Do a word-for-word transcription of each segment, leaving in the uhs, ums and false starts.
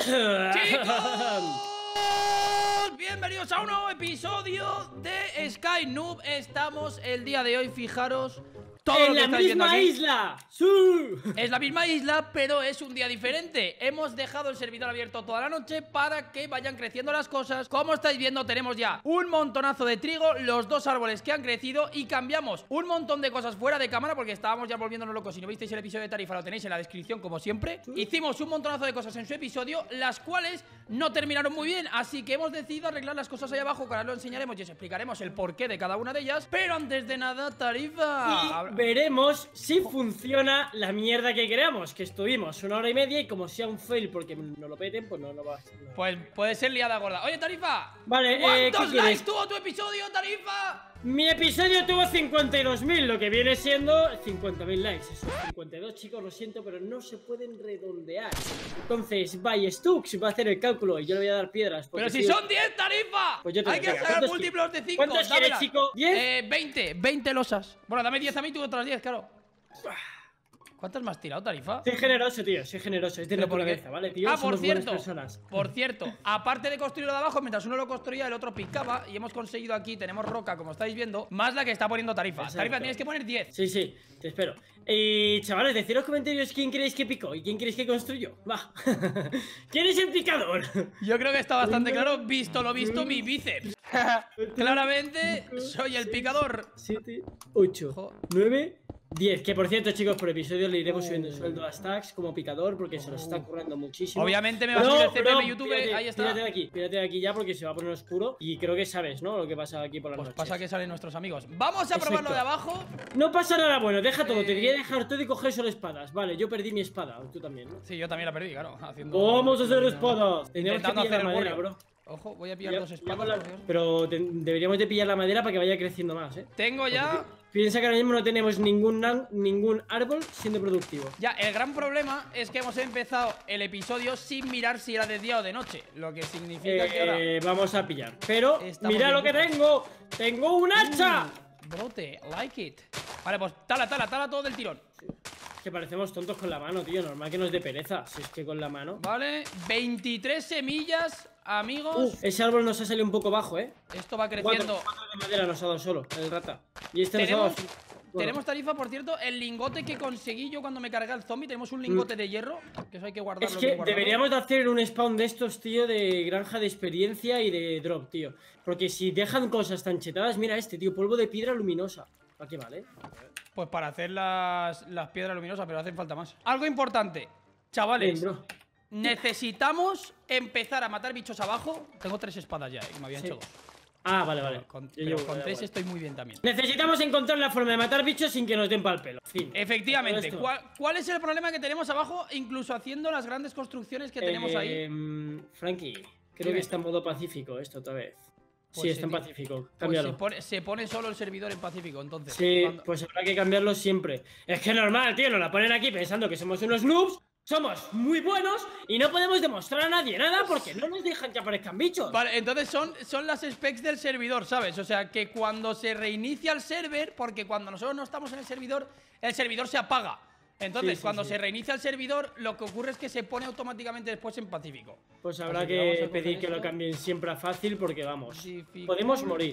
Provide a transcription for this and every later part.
¡Chicos! Bienvenidos a un nuevo episodio de Sky Noob. Estamos el día de hoy, fijaros, todo en lo que la estáis viendo misma aquí. isla. ¡Sí! Es la misma isla, pero es un día diferente. Hemos dejado el servidor abierto toda la noche para que vayan creciendo las cosas. Como estáis viendo, tenemos ya un montonazo de trigo, los dos árboles que han crecido, y cambiamos un montón de cosas fuera de cámara porque estábamos ya volviéndonos locos. Si no visteis el episodio de Tarifa, lo tenéis en la descripción, como siempre. Hicimos un montonazo de cosas en su episodio, las cuales no terminaron muy bien, así que hemos decidido arreglar las cosas ahí abajo, que ahora lo enseñaremos y os explicaremos el porqué de cada una de ellas. Pero antes de nada, Tarifa, Y veremos si funciona la mierda que creamos. Que estuvimos una hora y media y como sea un fail porque no lo peten, pues no lo va a... No. pues puede ser liada gorda. Oye, Tarifa, Vale, eh, ¿cuántos ¿qué likes quieres? tuvo tu episodio, Tarifa? Mi episodio tuvo cincuenta y dos mil, lo que viene siendo cincuenta mil likes. Esos cincuenta y dos, chicos, lo siento, pero no se pueden redondear. Entonces, vaya Stux va a hacer el cálculo y yo le voy a dar piedras. Pero si son diez, Tarifa. Pues yo te Hay lo que digo. sacar ¿Cuántos múltiplos de cinco. ¿Cuántos quieres, chico? ¿diez? Eh, veinte, veinte losas. Bueno, dame diez a mí y tú otras diez, claro. ¿Cuántas me has tirado, Tarifa? Soy generoso, tío, soy generoso. Es de Pero ¿por qué? naturaleza, ¿vale, tío? Ah, por Somos buenas cierto, personas. por cierto, aparte de construirlo de abajo, mientras uno lo construía, el otro picaba. Y hemos conseguido aquí, tenemos roca, como estáis viendo, más la que está poniendo Tarifa. Exacto. Tarifa, tienes que poner diez. Sí, sí, te espero. Y chavales, decid en los comentarios quién creéis que picó y quién creéis que construyó. Va. ¿Quién es el picador? Yo creo que está bastante claro, visto lo visto, mi bíceps. Claramente, soy el picador. siete, ocho, Jo. nueve, diez. Que por cierto, chicos, por episodio le iremos Oh. subiendo el sueldo a Stacks como picador porque se nos está currando muchísimo. Obviamente me va a Bro, subir el C P M bro, YouTube, pírate, ahí está. Pírate de aquí, pírate de aquí ya porque se va a poner oscuro. Y creo que sabes, ¿no? Lo que pasa aquí por las Pues noches. pasa que salen nuestros amigos. Vamos a probarlo Exacto. de abajo. No pasa nada bueno, deja todo. Eh. Te quería dejar todo y coger solo espadas. Vale, yo perdí mi espada. Tú también, ¿no? Sí, yo también la perdí, claro. Haciendo... Vamos a hacer espadas. Tendríamos que Intentando pillar hacer la el madera, Wario. bro. Ojo, voy a pillar Ya- dos ya espadas. con la- por Dios. Pero te- deberíamos de pillar la madera para que vaya creciendo más, ¿eh? Tengo ya... Piensa que ahora mismo no tenemos ningún, nan- ningún árbol siendo productivo. Ya, el gran problema es que hemos empezado el episodio sin mirar si era de día o de noche. Lo que significa que ahora... Eh, vamos a pillar. Pero, Estamos mira bien lo que puestos. tengo. ¡Tengo un hacha! Mm, brote, like it. Vale, pues tala, tala, tala todo del tirón. Que parecemos tontos con la mano, tío. Normal que nos dé pereza. Si es que con la mano. Vale, veintitrés semillas, amigos. Uh, ese árbol nos ha salido un poco bajo, ¿eh? Esto va Cuatro, creciendo. cuatro de madera nos ha dado solo, el rata. Y este nos ha Tenemos, dado. Bueno, tenemos Tarifa, por cierto, el lingote que conseguí yo cuando me cargué al zombie. Tenemos un lingote de hierro, que eso hay que guardarlo. Es hay que guardarlo. deberíamos de hacer un spawn de estos, tío, de granja de experiencia y de drop, tío. Porque si dejan cosas tan chetadas, mira este, tío, polvo de piedra luminosa. ¿Para qué vale? Pues para hacer las, las piedras luminosas, pero hacen falta más. Algo importante, chavales. Bien, bro. Necesitamos empezar a matar bichos abajo. Tengo tres espadas ya, eh, que me habían Sí. hecho dos. Ah, vale, vale. Con, Yo pero llevo- con vale, tres vale. estoy muy bien también. Necesitamos encontrar la forma de matar bichos sin que nos den pal pelo. Fin. Efectivamente. Todo esto. ¿Cuál, cuál es el problema que tenemos abajo, incluso haciendo las grandes construcciones que tenemos ahí? Eh, Frankie, creo Dime. que está en modo pacífico esto otra vez. Pues sí, sí, está en tío. pacífico. Pues Cámbialo. se, pone, se pone solo el servidor en Pacífico, entonces. Sí, Cuando- pues habrá que cambiarlo siempre. Es que es normal, tío, nos la ponen aquí pensando que somos unos noobs, somos muy buenos y no podemos demostrar a nadie nada porque no nos dejan que aparezcan bichos. Vale, entonces son, son las specs del servidor, ¿sabes? O sea, que cuando se reinicia el server, porque cuando nosotros no estamos en el servidor, el servidor se apaga. Entonces, Sí, sí, cuando sí. se reinicia el servidor, lo que ocurre es que se pone automáticamente después en Pacífico. Pues habrá Así que vamos a que coger pedir que lo esto. cambien siempre a fácil porque vamos, Difficulty podemos morir.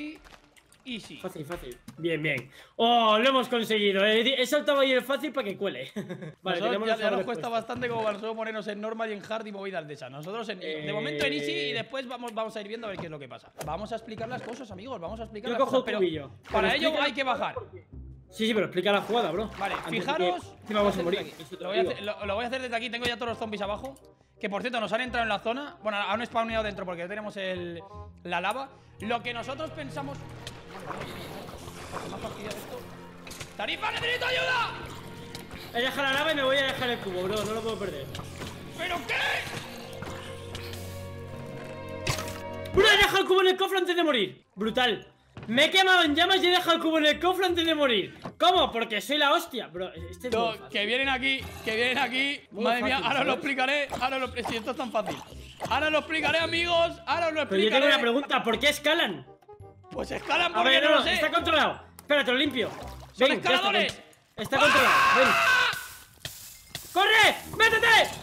Easy. Fácil, fácil. Bien, bien. ¡Oh, lo hemos conseguido! He, he saltado ahí el fácil para que cuele. Vale, tenemos ya, los ya nos sabores cuesta puestos. bastante como para nosotros ponernos en normal y en hard y movidas de esas. Nosotros en, de Eh, momento en easy y después vamos, vamos a ir viendo a ver qué es lo que pasa. Vamos a explicar las cosas, amigos. Vamos a explicar Yo las cojo cosas, el pero cubillo. para Pero ello explica- hay que bajar. Sí, sí, pero explica la jugada, bro. Vale, Antes de fijaros. que- que vamos a voy morir. hacer desde eso aquí. te Lo lo voy, a digo. hacer, lo- lo voy a hacer desde aquí. Tengo ya todos los zombies abajo. Que por cierto, nos han entrado en la zona. Bueno, han spawneado dentro porque tenemos el, la lava. Lo que nosotros pensamos. Me ha fastidiado esto. ¡Tarifa, necesito ayuda! He dejado la lava y me voy a dejar el cubo, bro. No lo puedo perder. ¿Pero qué? ¡Bro, he dejado el cubo en el cofre antes de morir! ¡Brutal! Me he quemado en llamas y he dejado el cubo en el cofre antes de morir. ¿Cómo? Porque soy la hostia. Bro, este es muy No, fácil. que vienen aquí, que vienen aquí. Muy Madre mía, fácil, ahora os lo ¿sabes? explicaré. Ahora lo si esto es tan fácil. Ahora lo explicaré, amigos. Ahora os lo Pero yo explicaré. tengo una pregunta. ¿Por qué escalan? Pues escalan A porque ver, no no, lo sé. está controlado. Espérate, lo limpio. Son Ven, ya está, escaladores. ven. Está controlado, ven. ¡Corre! ¡Métete!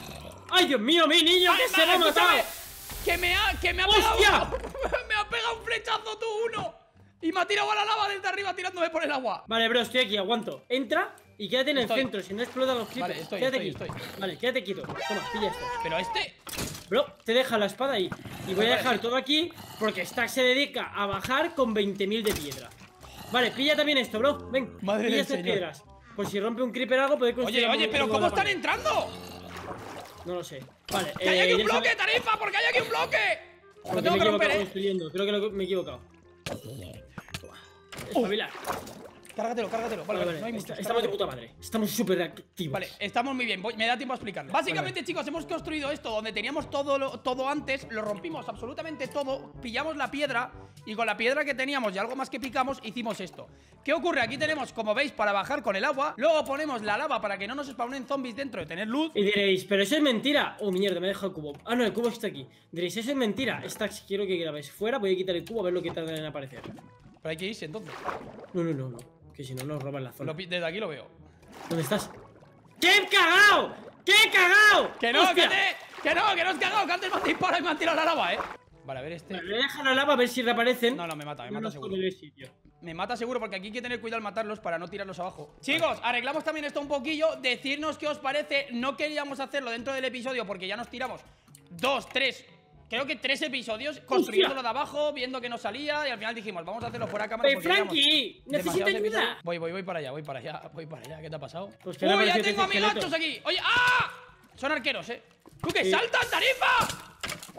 ¡Ay, Dios mío, mi niño! Vale, ¡Que se vale, me ha matado! escúchame, Que me ha, que me ha ¡Hostia! pegado Me ha pegado un flechazo tú uno. Y me ha tirado a la lava desde arriba tirándome por el agua. Vale, bro, estoy aquí, aguanto. Entra y quédate en el Estoy. centro, si no explotan los creepers. Vale, estoy, quédate estoy, aquí. estoy. Vale, quédate quieto. Toma, pilla esto. Pero este... Bro, te deja la espada ahí. Y voy a Vale, dejar sí. todo aquí porque Stack se dedica a bajar con veinte mil de piedra. Vale, pilla también esto, bro. Ven, Madre pilla del estas señor. piedras. Pues si rompe un creeper algo, puede construir. Oye, oye, algo pero con ¿cómo la están pared. entrando? No lo sé. Vale, ¡Que hay aquí eh, un ya bloque, sabe- Tarifa! ¡Porque hay aquí un bloque! Lo porque tengo me he que romper, equivocado ¿eh? construyendo. Creo que lo- me he equivocado. Espabilar. Cárgatelo, cárgatelo. Vale, Vale, vale, vale, no hay está- muchos, estamos de cárgatelo. puta madre. Estamos súper activos. Vale, estamos muy bien, voy- me da tiempo a explicarlo. Básicamente, chicos, hemos construido esto donde teníamos todo, lo- todo antes, lo rompimos absolutamente todo, pillamos la piedra y con la piedra que teníamos y algo más que picamos, hicimos esto. ¿Qué ocurre? Aquí tenemos, como veis, para bajar con el agua, luego ponemos la lava para que no nos spawnen zombies dentro de tener luz. Y diréis, pero eso es mentira. Oh, mierda, me he dejado el cubo. Ah, no, el cubo está aquí. Diréis, eso es mentira. Stack, si quiero que grabes fuera, voy a quitar el cubo a ver lo que tarda en aparecer. Pero hay que irse entonces. No, no, no, no. Que si no, nos roban la zona. Lo pi- desde aquí lo veo. ¿Dónde estás? ¡Qué he cagado! ¡Qué he cagado! Que no, que, ¡Hostia! te, que no, que no os cagado, que antes me han disparado y me han tirado la lava, eh. Vale, a ver este. Vale, le dejan la lava a ver si reaparecen. No, no, me mata, me No mata nos seguro. joden el sitio. Me mata seguro porque aquí hay que tener cuidado al matarlos para no tirarlos abajo. Chicos, arreglamos también esto un poquillo. Decirnos qué os parece. No queríamos hacerlo dentro del episodio porque ya nos tiramos dos, tres, creo que tres episodios construyéndolo de abajo, viendo que no salía. Y al final dijimos, vamos a hacerlo fuera de cámara. ¡Ey, porque Frankie! llevamos ¡Necesito demasiados ayuda! episodios. Voy, voy, voy para allá, voy para allá, voy para allá. ¿Qué te ha pasado? Pues que le ha ¡Uy, ya parecido tengo ese esqueleto. amigachos aquí! ¡Oye, ah! Son arqueros, eh. ¡Tú que Sí. saltan, Tarifa!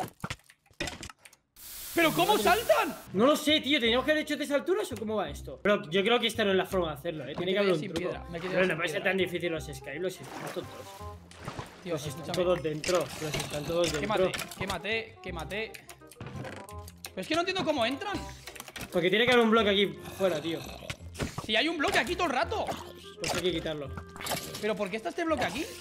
¿Pero cómo saltan? No lo sé, tío. ¿Teníamos que haber hecho tres alturas o cómo va esto? Pero yo creo que esta no es la forma de hacerlo, ¿eh? Tiene que quedé haber un sin truco. piedra, me quedé Pero sin no puede ser piedra. tan difícil los Skylos si están todos. Tío, Los están escúchame. todos dentro. Los están todos dentro. Quémate, quémate, quémate. Pero es que no entiendo cómo entran. Porque tiene que haber un bloque aquí fuera, tío. Si hay un bloque aquí todo el rato. Pues hay que quitarlo. ¿Pero por qué está este bloque aquí?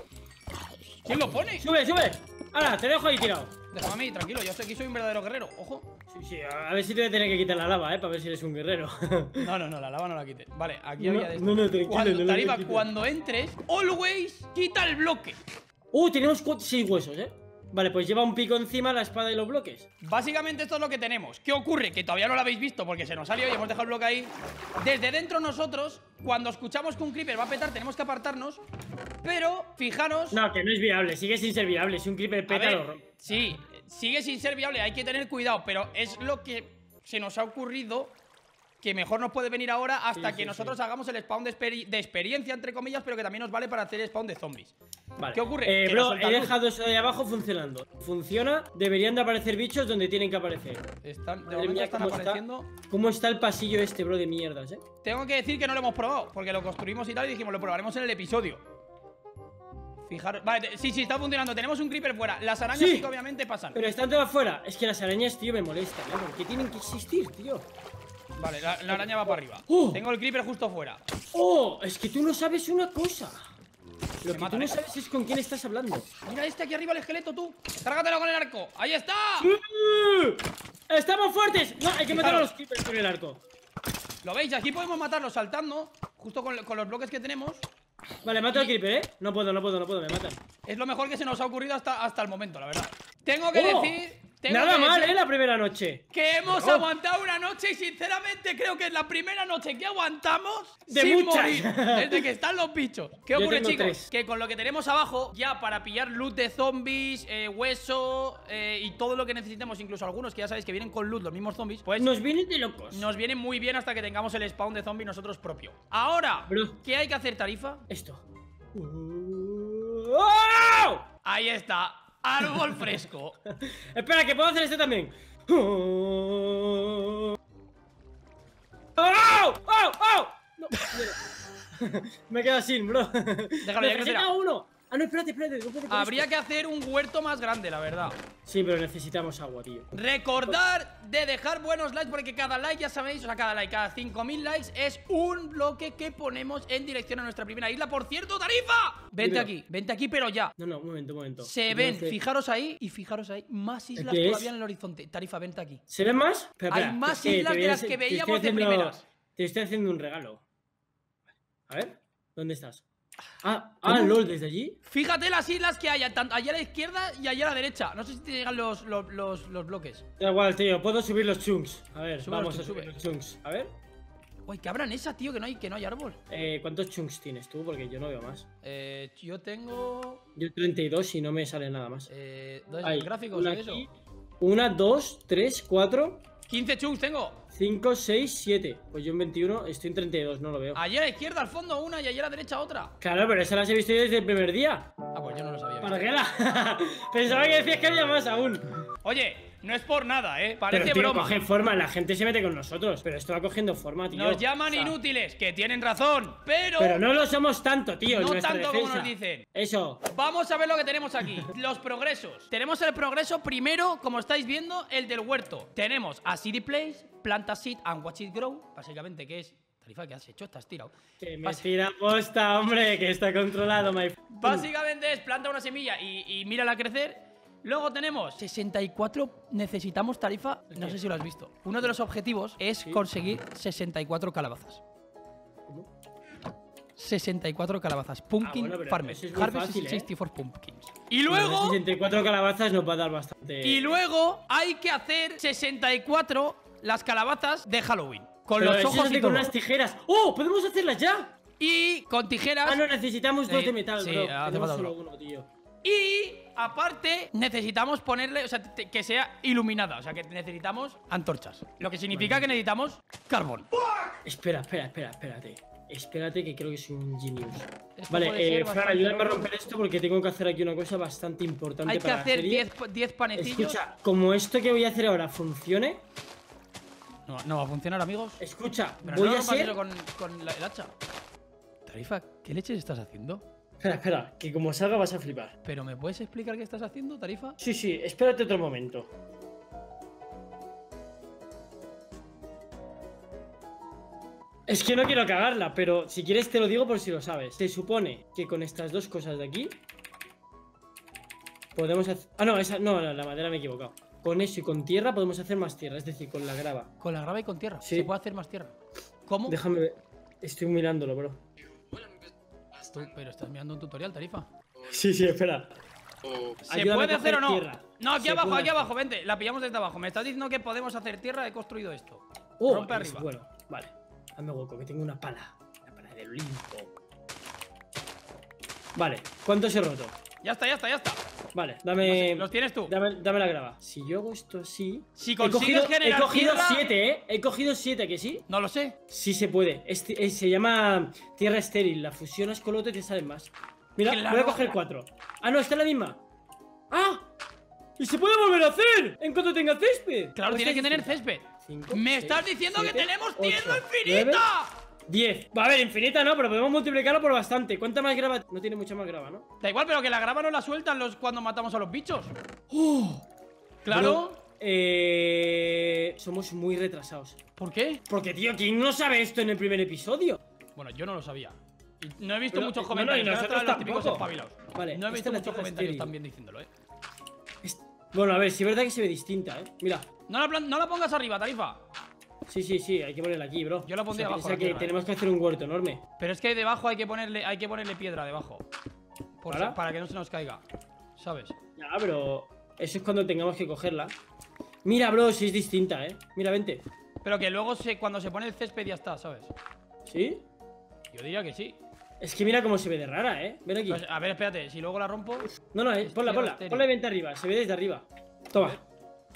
¿Quién lo pone? ¡Sube, sube! ¡Hala! Te dejo ahí tirado. Déjame a mí, tranquilo, yo sé que soy un verdadero guerrero. Ojo. Sí, sí, a ver si te voy a tener que quitar la lava, eh, para ver si eres un guerrero. No, no, no, la lava no la quite. Vale, aquí No, había de esto. no, no, tranquilo, Cuando, no lo Tarifa, quites. cuando entres, always quita el bloque. Uh, tenemos cuatro, seis huesos, eh. Vale, pues lleva un pico encima la espada y los bloques. Básicamente esto es lo que tenemos. ¿Qué ocurre? Que todavía no lo habéis visto porque se nos salió y hemos dejado el bloque ahí. Desde dentro nosotros, cuando escuchamos que un creeper va a petar, tenemos que apartarnos. Pero, fijaros... No, que no es viable, sigue sin ser viable. Si un creeper A peta, ver, lo rompe. sí, sigue sin ser viable, hay que tener cuidado, pero es lo que se nos ha ocurrido que mejor nos puede venir ahora hasta Sí, que sí, nosotros sí. hagamos el spawn de, experi- de experiencia, entre comillas, pero que también nos vale para hacer spawn de zombies. Vale. ¿Qué ocurre? Eh, Que nos bro, suelta he luz. dejado eso de ahí abajo funcionando. Funciona, deberían de aparecer bichos donde tienen que aparecer. Están, de Madre momento mía, están ¿cómo apareciendo. Está, ¿Cómo está el pasillo este, bro, de mierdas, eh? Tengo que decir que no lo hemos probado, porque lo construimos y tal, y dijimos, lo probaremos en el episodio. Fijaros, vale, te- sí, sí, está funcionando. Tenemos un creeper fuera. Las arañas Sí. sí que obviamente pasan. Pero están todas afuera. Es que las arañas, tío, me molestan, ¿eh? ¿Por qué tienen que existir, tío? Vale, la, la araña va para arriba. ¡Oh! Tengo el creeper justo fuera. ¡Oh! Es que tú no sabes una cosa. Lo que matan, tú no ¿eh? sabes es con quién estás hablando. Mira este aquí arriba, el esqueleto, tú. Cárgatelo con el arco. ¡Ahí está! ¡Uh! ¡Estamos fuertes! No, hay que matar a Fijaros. los creepers con el arco. ¿Lo veis? Aquí podemos matarlos saltando, justo con, con los bloques que tenemos. Vale, mato al creeper, ¿eh? No puedo, no puedo, no puedo, me matan. Es lo mejor que se nos ha ocurrido hasta, hasta el momento, la verdad. Tengo que ¡Oh! decir... Tengo Nada que mal, decir ¿eh? La primera noche. que hemos Oh. aguantado una noche y sinceramente creo que es la primera noche que aguantamos De sin muchas. morir, desde que están los bichos. ¿Qué Yo ocurre, tengo chicos? tres. Que con lo que tenemos abajo, ya para pillar loot de zombies, eh, hueso eh, y todo lo que necesitemos, incluso algunos que ya sabéis que vienen con loot, los mismos zombies, pues Nos vienen de locos. nos viene muy bien hasta que tengamos el spawn de zombies nosotros propio. Ahora, Bro. ¿qué hay que hacer, Tarifa? Esto. ¡Oh! Ahí está, árbol fresco. Espera, que puedo hacer este también. ¡Oh! ¡Oh! ¡Oh! No, mira. Me he quedado sin, bro. Déjalo, ya Necesita crecerá. uno. Ah, no, espérate, espérate. no puedo con Habría esto. que hacer un huerto más grande, la verdad. Sí, pero necesitamos agua, tío. Recordar de dejar buenos likes, porque cada like, ya sabéis, o sea, cada like, cada cinco mil likes es un bloque que ponemos en dirección a nuestra primera isla. Por cierto, Tarifa, vente Dímelo. aquí, vente aquí, pero ya. No, no, un momento, un momento. Se Yo ven, no sé- fijaros ahí y fijaros ahí, más islas ¿Qué es? todavía en el horizonte. Tarifa, vente aquí. ¿Se ven más? Espera, Hay espera, más que te islas voy de a las ense- que te estoy veíamos de haciendo- primeras. Te estoy haciendo un regalo. A ver, ¿dónde estás? Ah, ah, lol, desde allí. Fíjate las islas que hay, tanto allá a la izquierda y allá a la derecha. No sé si te llegan los, los, los, los bloques. Da igual, tío, puedo subir los chunks. A ver, Sube vamos los a subir chunks, los chunks. A ver. Uy, que abran esa, tío, que no hay, que no hay árbol. Eh, ¿cuántos chunks tienes tú? Porque yo no veo más. Eh, yo tengo... Yo treinta y dos y no me sale nada más. Eh, ¿dónde Hay están gráficos una de eso? aquí, una, dos, tres, cuatro, quince chunks tengo. cinco, seis, siete. Pues yo en veintiuno estoy en treinta y dos, no lo veo. Allá a la izquierda al fondo una y allá a la derecha otra. Claro, pero esas las he visto yo desde el primer día. Ah, pues yo no lo sabía. ¿Para qué la? Pensaba que decías que había más aún. Oye, no es por nada, ¿eh? Parece Pero, tío, broma. coge forma, la gente se mete con nosotros. Pero esto va cogiendo forma, tío. Nos llaman O sea, inútiles, que tienen razón, pero... Pero no lo somos tanto, tío. en no nuestra tanto defensa. como nos dicen. Eso. Vamos a ver lo que tenemos aquí. Los progresos. Tenemos el progreso primero, como estáis viendo, el del huerto. Tenemos a City Place, Planta Seed and Watch It Grow. Básicamente, que es... Tarifa, ¿qué has hecho? Estás tirado. Que me Basi- tira posta, hombre, que está controlado, my f- Básicamente es planta una semilla y, y mírala crecer. Luego tenemos sesenta y cuatro. Necesitamos, Tarifa, no sé si lo has visto. Uno de los objetivos es Sí. conseguir sesenta y cuatro calabazas. ¿Cómo? sesenta y cuatro calabazas. Pumpkin Ah, bueno, pero Farmer. eso es muy Harvest fácil, ¿eh? sesenta y cuatro pumpkins. Y Pero luego. sesenta y cuatro calabazas nos va a dar bastante. Y luego hay que hacer sesenta y cuatro las calabazas de Halloween. Con Pero los eso ojos se hace y con todo. unas tijeras. ¡Oh! ¡Podemos hacerlas ya! Y con tijeras. Ah, no, necesitamos dos Sí, de metal, sí, bro. hace Tenemos falta solo uno. uno, tío. Y aparte necesitamos ponerle, o sea, te- que sea iluminada, o sea, que necesitamos antorchas. Lo que significa Vale. que necesitamos carbón. Espera, espera, espera, espérate. Espérate que creo que soy un genius. Esto Vale, puede eh, ser Fran, bastante ayúdame a loco. romper esto porque tengo que hacer aquí una cosa bastante importante Hay que para la hacer serie. diez pa- diez panecillos. Escucha, como esto que voy a hacer ahora funcione, No, no va a funcionar, amigos. escucha, Pero voy no a rompas ser... eso con, con la- el hacha. Tarifa, ¿qué leches estás haciendo? Espera, espera, que como salga vas a flipar. ¿Pero me puedes explicar qué estás haciendo, Tarifa? Sí, sí, espérate otro momento. Es que no quiero cagarla, pero si quieres te lo digo por si lo sabes. Se supone que con estas dos cosas de aquí podemos hacer... Ah, no, esa... no, no, la madera me he equivocado. Con eso y con tierra podemos hacer más tierra, es decir, con la grava. Con la grava y con tierra. Sí. Se puede hacer más tierra. ¿Cómo? Déjame ver. Estoy mirándolo, bro. Tú, pero estás mirando un tutorial, Tarifa. Sí, sí, espera. ¿Se Ayúdame puede a hacer o coger no? tierra. No, aquí Se abajo, puede aquí hacer. abajo, vente. La pillamos desde abajo. Me estás diciendo que podemos hacer tierra. He construido esto. Oh, Rompe es- arriba. Bueno, vale. Hazme hueco, que tengo una pala. Una pala del Olimpo. Vale, ¿cuántos he roto? Ya está, ya está, ya está. Vale, No dame. sé, los tienes tú. Dame, dame la grava. Si yo hago esto así. Si he consigues cogido, generar he cogido tierra- siete, ¿eh? He cogido siete, ¿que sí? No lo sé. Sí se puede. Este, eh, se llama tierra estéril. La fusionas con lo otro y te salen más. Mira, Claro. voy a coger cuatro. Ah, no, está la misma. ¡Ah! ¡Y se puede volver a hacer! En cuanto tenga césped. Claro, ¿O tiene que está tener distinta? césped. Cinco, Me seis, estás diciendo que siete, tenemos ocho, tierra nueve, infinita. diez. Va a ver, infinita no, pero podemos multiplicarlo por bastante. ¿Cuánta más grava? No tiene mucha más grava, ¿no? Da igual, pero que la grava no la sueltan los cuando matamos a los bichos. ¡Oh! Claro. Bro, eh, somos muy retrasados. ¿Por qué? Porque, tío, ¿quién no sabe esto en el primer episodio? Bueno, yo no lo sabía. Y no he visto Pero, muchos eh, comentarios. bueno, y que ahora nosotros traen los típicos tampoco. espabilados. Vale, No he esta visto es la muchos tierra comentarios estéril. también diciéndolo, eh. Es- Bueno, a ver, sí es verdad que se ve distinta, ¿eh? Mira. No la, plan- no la pongas arriba, Tarifa. Sí, sí, sí, hay que ponerla aquí, bro. Yo la pondría O sea, abajo, piensa la que tierra, tenemos que hacer un huerto enorme. Pero es que debajo hay que ponerle, hay que ponerle piedra debajo. Por ¿Para? si- para que no se nos caiga. ¿Sabes? Ya, pero eso es cuando tengamos que cogerla. Mira, bro, si es distinta, ¿eh? Mira, vente. Pero que luego se, cuando se pone el césped ya está, ¿sabes? ¿Sí? Yo diría que sí. Es que mira cómo se ve de rara, ¿eh? Ven aquí. Pues, a ver, espérate, si luego la rompo. No, no, eh, es ponla, tierra ponla. estéril. Ponla y vente arriba. Se ve desde arriba. A Toma. ver.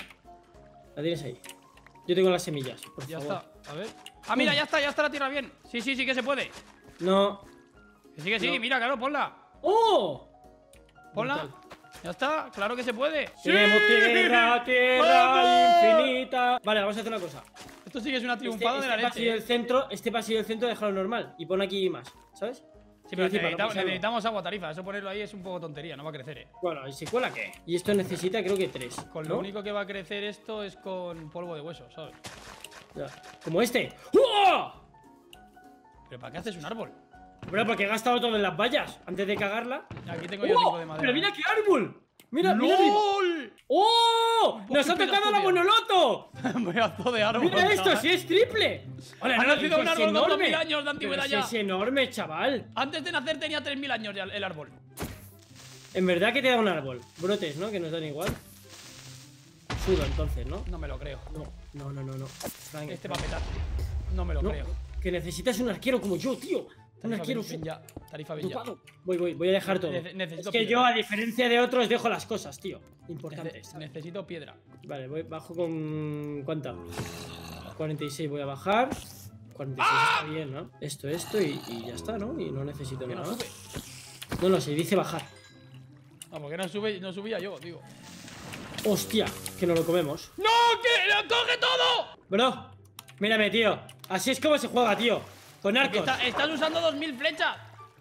La tienes ahí. Yo tengo las semillas, por Ya favor. está, a ver. Ah, mira, ya está, ya está la tierra bien. Sí, sí, sí que se puede. No. Que sí, que sí, No. mira, claro, ponla. ¡Oh! Ponla. Brutal. Ya está, claro que se puede. Tenemos tierra, tierra ¡Vamos! infinita. Vale, vamos a hacer una cosa. Esto sí que es una Este, triunfada este de la pasillo leche. del centro, este pasillo del centro, déjalo normal. Y pon aquí más, ¿sabes? Sí, pero Quiero decir, para no necesitamos, pisarlo. necesitamos agua, Tarifa. Eso ponerlo ahí es un poco tontería, no va a crecer, eh. Bueno, ¿y si cuela qué? Y esto necesita, creo que tres. Con ¿no? lo único que va a crecer esto es con polvo de hueso, ¿sabes? Ya. Como este. ¡Oh! ¿Pero para qué haces un árbol? Bueno, porque he gastado todo en las vallas antes de cagarla. Aquí tengo yo ¡Oh! cinco de madera. ¡Pero mira ¿eh? qué árbol! ¡Mira, mira! arriba. ¡Lol! ¡Oh! Un ¡Nos ha poquito tocado la estudio. monoloto! Voy pedazo de árbol. ¡Mira esto! chaval. ¡Sí es triple! Hola, Ha no, nacido un es árbol con dos mil enorme. años de antigüedad Pero ya. si es enorme, chaval. Antes de nacer tenía tres mil años ya el árbol. En verdad que te da un árbol. Brotes, ¿no? Que nos dan igual. Sudo entonces, ¿no? No me lo creo. No, no, no, no, no. Frank, Este va a petar. No me lo no, creo. que necesitas un arquero como yo, tío. Un Tarifa arquero ven ya. Tarifa ven ya. dopado. Voy, voy, voy a dejar todo. Nece- necesito es que piedra. yo, a diferencia de otros, dejo las cosas, tío. Nece- Importantes. necesito piedra. Vale, voy, bajo con... ¿Cuánta? cuarenta y seis voy a bajar. cuarenta y seis ¡Ah! está bien, ¿no? Esto, esto y, y ya está, ¿no? Y no necesito Que no nada. sube. No, no, se dice bajar. Ah, porque no sube, no subía yo, digo. Hostia, que no lo comemos. ¡No! ¡Que lo coge todo! Bro, mírame, tío. Así es como se juega, tío. Con Que arcos. está- estás usando dos mil flechas.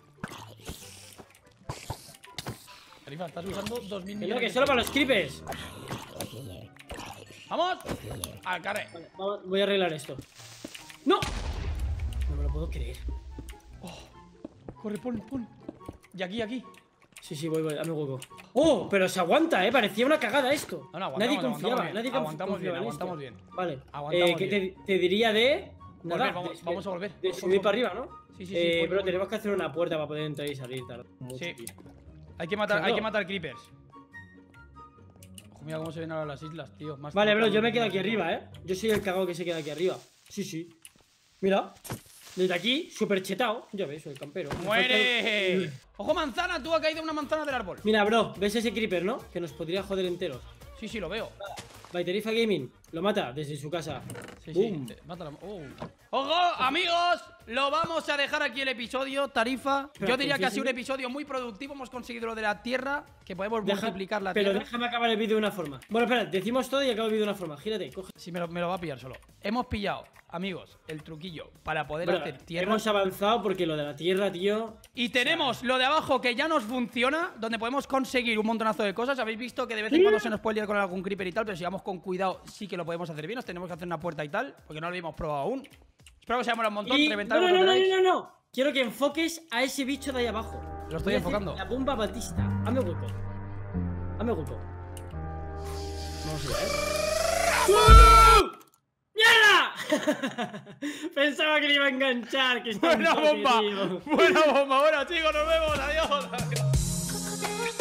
Tarifa, estás usando dos mil Que no, millones que de solo para flechas. los creepers. ¡Vamos! Al carre. Vale, vamos, voy a arreglar esto. ¡No! No me lo puedo creer. Corre, pon, pon. Y aquí, aquí. Sí, sí, voy, voy, dame hueco. ¡Oh! Pero se aguanta, ¿eh? Parecía una cagada esto. No, no, aguantamos, nadie aguantamos confiaba, bien. nadie conf- Aguantamos bien, confiaba en esto. aguantamos bien. Vale. Aguantamos eh, ¿qué bien. te, te diría de...? Volver, Nada, vamos- de- vamos a volver. De Vamos, subir vamos. para arriba, ¿no? Sí, sí, sí, Eh, voy, pero voy, tenemos que hacer una puerta para poder entrar y salir. Tarde. Sí. Hay que matar, hay Claro. que matar creepers. Ojo, mira cómo se ven ahora las islas, tío. Más Vale, bro, cerca, yo me más quedo aquí cerca. arriba, ¿eh? Yo soy el cagado que se queda aquí arriba. Sí, sí. Mira. Desde aquí, súper chetado. Ya ves, soy el campero. Me ¡Muere! falta- ¡Ojo, manzana! Tú ha caído una manzana del árbol. Mira, bro, ¿ves ese creeper, no? Que nos podría joder enteros. Sí, sí, lo veo. Baiterifa Gaming lo mata desde su casa. Sí, Boom. sí. Eh, Mátala. Oh. ¡Ojo, amigos! Lo vamos a dejar aquí el episodio, Tarifa. Espera, Yo diría que ha confío sido un en mí. episodio muy productivo. Hemos conseguido lo de la tierra, que podemos Deja- multiplicar la pero tierra. déjame acabar el vídeo de una forma. Bueno, espera, decimos todo y acabo el vídeo de una forma. Gírate, coge. Sí, me lo, me lo va a pillar solo. Hemos pillado, amigos, el truquillo para poder Bro, hacer tierra. hemos avanzado porque lo de la tierra, tío. Y tenemos lo de abajo que ya nos funciona, donde podemos conseguir un montonazo de cosas. Habéis visto que de vez en cuando se nos puede liar con algún creeper y tal, pero si vamos con cuidado sí que lo podemos hacer bien. Nos tenemos que hacer una puerta y tal, porque no lo habíamos probado aún. Espero que se haya molado un montón, Y... reventar No, el no, no, botón de no, likes. no, no. Quiero que enfoques a ese bicho de ahí abajo. Lo estoy Voy a hacer enfocando. La bomba batista. Hazme hueco. Hazme hueco. Vamos allá, ¿eh? ¡Mierda! Pensaba que le iba a enganchar. Que está Buena un toque, bomba, tío. buena bomba. Bueno, chicos, nos vemos. Adiós. Adiós.